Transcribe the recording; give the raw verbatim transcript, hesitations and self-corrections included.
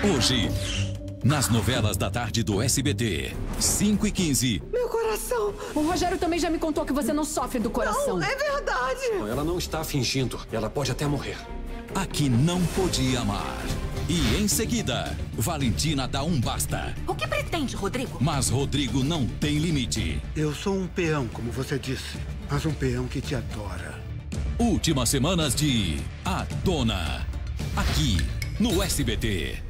Hoje, nas novelas da tarde do S B T, cinco e quinze. Meu coração! O Rogério também já me contou que você não sofre do coração. Não, é verdade! Ela não está fingindo. Ela pode até morrer. Aqui não podia amar. E em seguida, Valentina dá um basta. O que pretende, Rodrigo? Mas Rodrigo não tem limite. Eu sou um peão, como você disse, mas um peão que te adora. Últimas semanas de A Dona. Aqui no S B T.